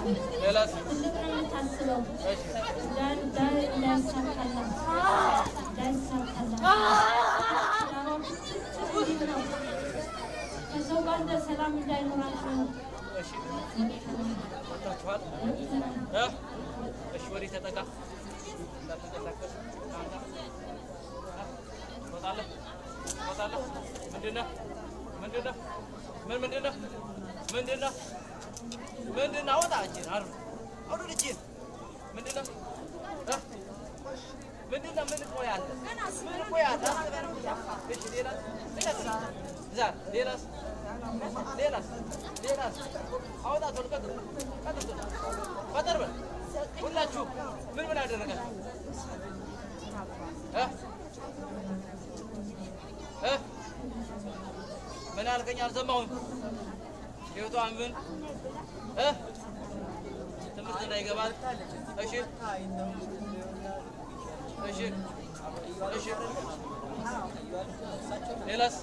ሌላስ ታስበው ከሰው ጋር ሰላም እንዳይኖራችሁ እሺ ወጣችኋል እሺ ወዲህ ተጠጋ እንዳትንቀሳቀስ አንተ ወጣለህ ምንድነው ምንድነው አውጣ እጅን አውጡ እጅን ምንድነው ምን ቆያለህ እሺ ሌላስ አውጣ ተልቀጥ ፈጠር በል ሁላችሁ ምን አደረጋችሁ ምን አልከኝ አልሰማሁም ህይወቷን ምን ትምህርት እንዳይገባል እሺ ሌላስ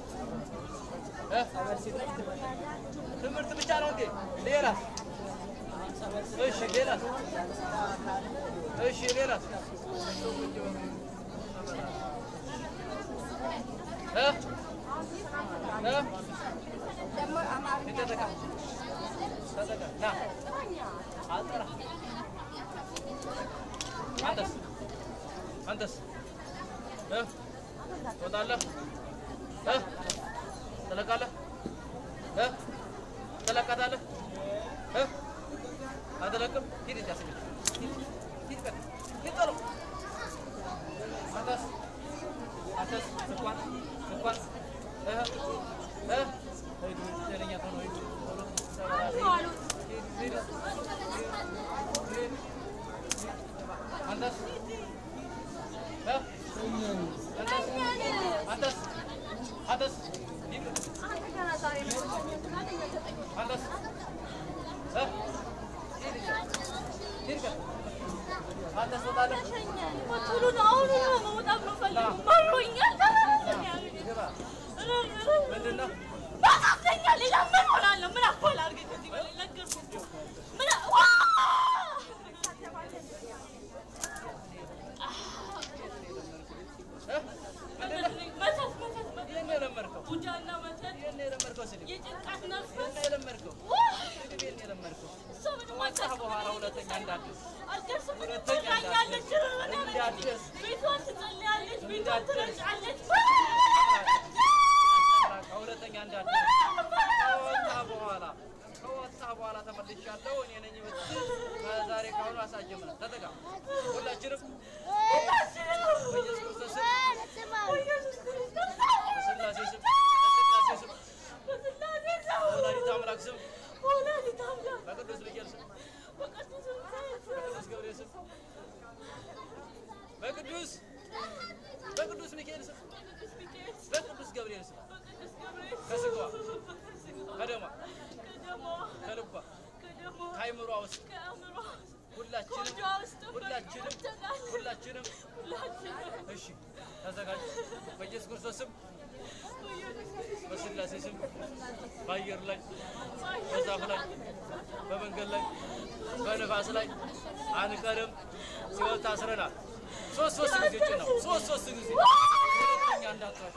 ትምህርት ብቻ ነው እንዴ ሌላስ እሺ ሌላስ ደግሞ አማርኛ ና አልጠራ አንተስ ወጣለህ ተለቃታለህ አትለቅም ሂድ ያስፈልግ ሂድ ጥሩ አንተስ ስኳር ጤነኛ ሆኖ አንተስ በቅዱስ ገብርኤል ከስጋዋ ከደሟ ከልቧ ከአይምሯ ውስጥ ሁላችንም እሺ ተዘጋጁ በኢየሱስ ክርስቶስ ስም በስላሴ ስም በአየር ላይ በዛፍ ላይ በመንገድ ላይ በነፋስ ላይ አንቀርም ሲወል ታስረናል ሶስት ጊዜ ነው ሶስት ጊዜ ሁለተኛ እንዳትረሱ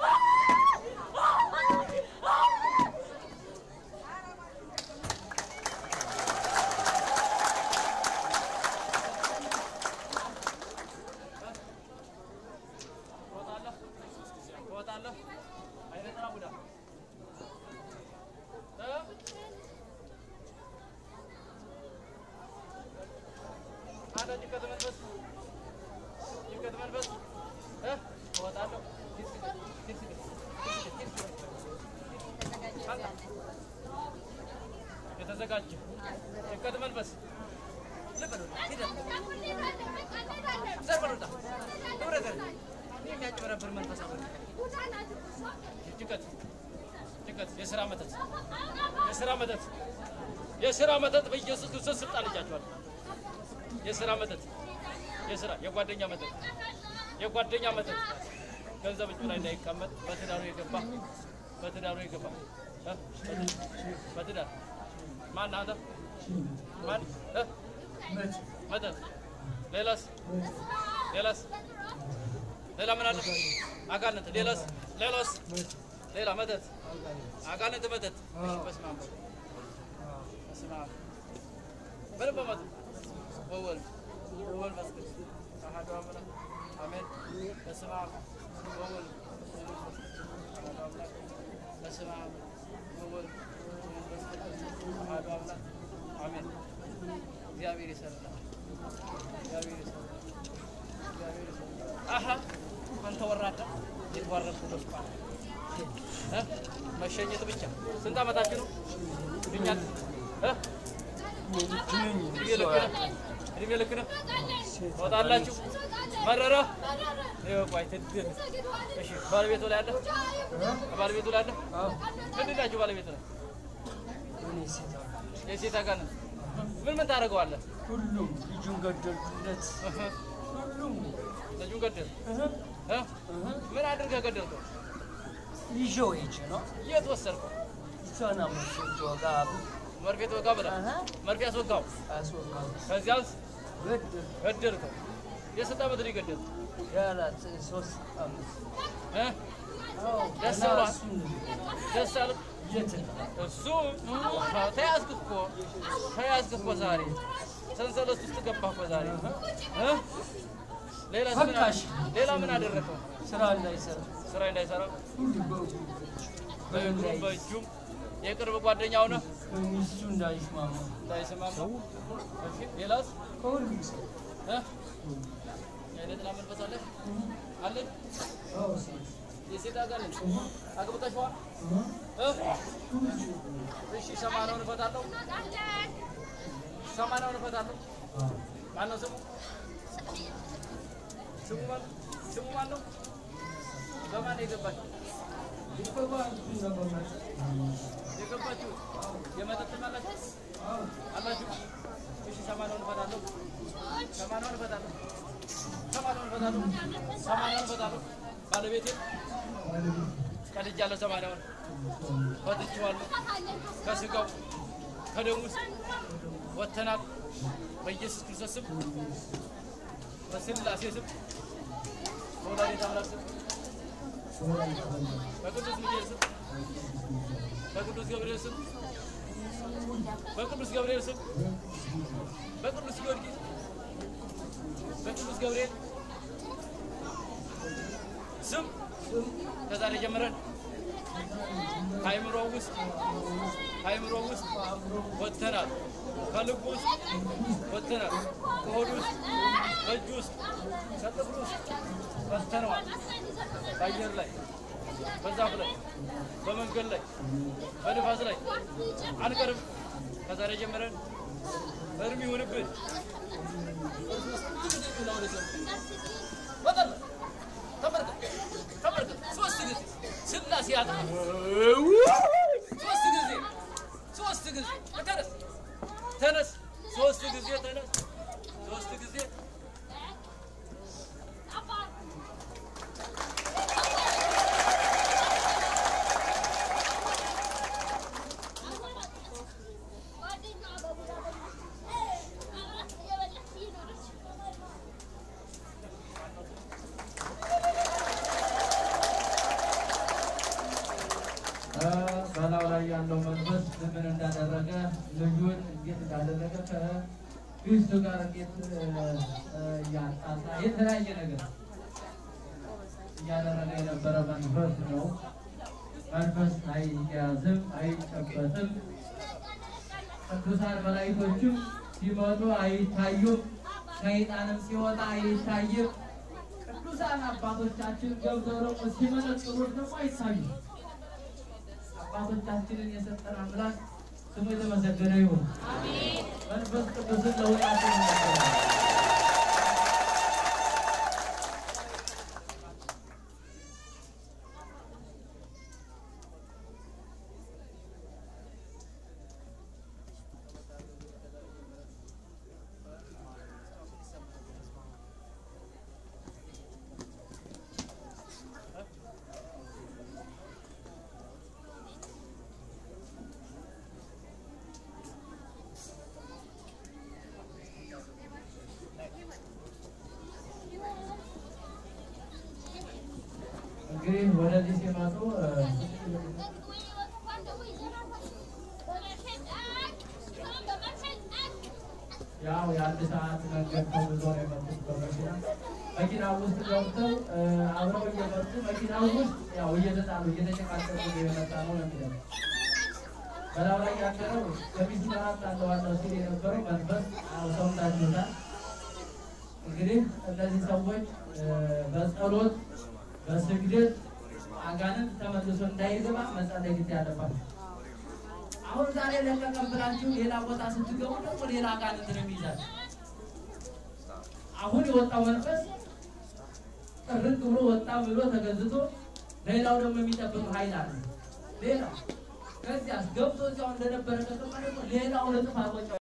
የተዘጋጀ የቀድ መንፈስ ለበሉ ዘርበሉታ ወረደ የሚያጭበረብር መንፈስ አለ ጭቀት የሥራ መተት በኢየሱስ ክርስቶስ ስልጣን ይጃቸዋል የሥራ መተት የጓደኛ መተት ገንዘብ እጁ ላይ እንዳይቀመጥ በትዳሩ የገባ በትዳር ማን አንተ ማን መተት ሌላስ ሌላ ምን አለ አጋንንት ሌላስ ሌላ መተት አጋንንት መተት በስመ አብ በልበ መተት ወወልድ ወመንፈስ ቅዱስ አሐዱ አምላክ አሜን በስመ አብ ወወልድ አሐዱ አምላክ በስመ አብ ወወልድ ወመንፈስ ቅዱስ አሐዱ አምላክ አሜን እግዚአብሔር ይሰራል አሃ አንተ ወራዳ የተዋረድኩ ደስፓል መሸኘት ብቻ ስንት አመታችሁ ነው ድኛት እድሜ ልክ ነው ወጣላችሁ መረረ ይወቋይ ትድል እሺ ባለቤቱ ላይ አለ ምንድን ናችሁ ባለቤቱ ላይ የሴት አጋንንት ምን ታደርገዋለህ ሁሉም ልጁን ገደልኩለት ሁሉም ልጁን ገደል ምን አድርገህ ገደልከው ይዤው ሄጄ ነው የት ወሰድከው እሷና መርፌ ተወጋ ብለህ መርፌ አስወጋው ከዚያስ ገደልከው የስንት ዓመት ልጅ ገደልከው ያላት 3 ዓመት ደስ አለህ እሱ ተያዝክ እኮ ዛሬ ሰንሰለት ውስጥ ገባህ እኮ ዛሬ ሌላ ምን አደረከው ስራ እንዳይሰራ በእጁም የቅርብ ጓደኛው ነው ሚስቱ እንዳይስማማ እሺ ሌላስ ከሁሉም የሌላ መንፈስ አለ የሴት አጋንንት አግብተሽዋል እሺ ሰማናውን እፈታለሁ ማነው ስሙ ማነው በማን የገባችው የገባችው የመጠጥ አላችሁ እሺ ሰማናውን እፈታለሁ ባለቤቴ ቀልጃለሁ ሰማናውን ፈትቼዋለሁ ከስጋው ከደሙ ውስጥ ወተናል በኢየሱስ ክርስቶስ ስም በስላሴ ስም ወላዲተ አምላክ ስም በቅዱስ ሚካኤል ስም በቅዱስ ገብርኤል ስም በቅዱስ ገብርኤል ስም በቅዱስ ጊዮርጊስ በቅዱስ ገብርኤል ስም ከዛሬ ጀምረን ሃይምሮ ውስጥ ወተናል ከልብ ውስጥ ወተናል ከሆድ ውስጥ በእጅ ውስጥ ከጥፍር ውስጥ ወተናል በአየር ላይ በዛፍ ላይ በመንገድ ላይ በንፋስ ላይ አንቀርም ከዛሬ ጀምረን እርም ይሁንብን ተመልከት ሶስት ጊዜ ስላሴ ያጥፋ ሶስት ጊዜ ተነስ ሶስት ጊዜ በላው ላይ ያለው መንፈስ ምን እንዳደረገ ልጁን እንዴት እንዳደረገ ከክርስቱ ጋር እንዴት ያጣጣ የተለያየ ነገር እያደረገ የነበረ መንፈስ ነው። መንፈስ አይያዝም አይጨበጥም። ቅዱሳን መላእክቶችም ሲመጡ አይታዩም። ሰይጣንም ሲወጣ አይታይም። ቅዱሳን አባቶቻችን ገብተው ደግሞ ሲመነጥሩት ደግሞ አይታዩም። አባቶቻችንን የሰጠን አምላክ ስሙ የተመሰገነ ይሁን። አሜን። መንፈስ ቅዱስን ለሁላችን ይመስገን። እንግዲህ ወደዚህ ሲመጡ ያው የአንድ ሰዓት መንገድ ተጉዞ ነው የመጡት በመኪና ውስጥ ገብተው አብረው እየመጡ መኪናው ውስጥ ያው እየተጣሉ እየተጨቃጨቁ የመጣ ነው የሚለው በላው ላይ ያደረው ከሚስጥር አጣለዋለሁ ሲል የነበረው መንፈስ ሰምታችሁታል። እንግዲህ እነዚህ ሰዎች በጸሎት በስግደት አጋንንት ተመልሶ እንዳይገባ መጸለይ ግድ ያለባቸው። አሁን ዛሬ ለተቀበላችሁ ሌላ ቦታ ስትገቡ ደግሞ ሌላ አጋንንት ነው የሚይዛችሁ። አሁን የወጣው መንፈስ ጥርቅ ብሎ ወጣ ብሎ ተገዝቶ ሌላው ደግሞ የሚጠብቅ ኃይል አለ። ሌላ ከዚያስ ገብቶ እዚያው እንደነበረ ከተማ ደግሞ ሌላው ለጥፋት ወጣ